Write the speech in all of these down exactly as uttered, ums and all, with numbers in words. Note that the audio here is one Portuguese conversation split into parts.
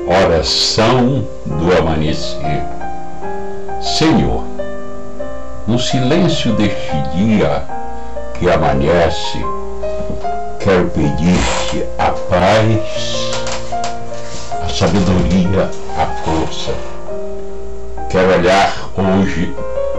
Oração do amanhecer. Senhor, no silêncio deste dia que amanhece, quero pedir-te a paz, a sabedoria, a força. Quero olhar hoje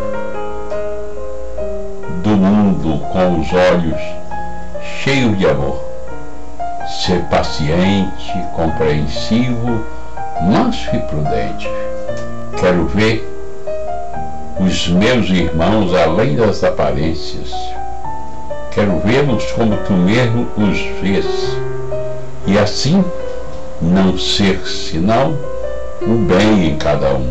do mundo com os olhos cheios de amor, ser paciente, compreensivo, manso e prudente. Quero ver os meus irmãos além das aparências. Quero vê-los como tu mesmo os vês, e assim não ser senão o bem em cada um.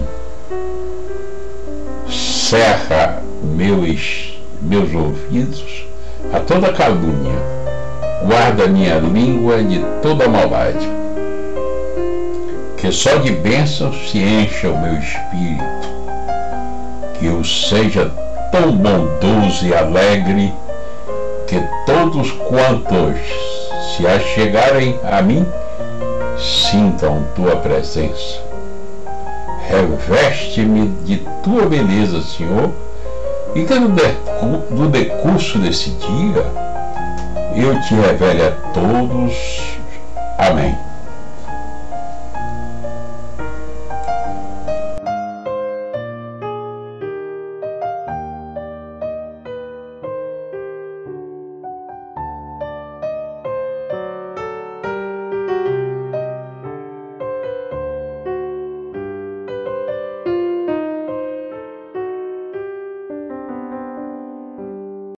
Cerra meus, meus ouvidos a toda calúnia, guarda minha língua de toda maldade, que só de bênçãos se encha o meu espírito, que eu seja tão bondoso e alegre que todos quantos se achegarem a mim sintam tua presença. Reveste-me de tua beleza, Senhor, e que no decurso desse dia eu te revele a todos. Amém.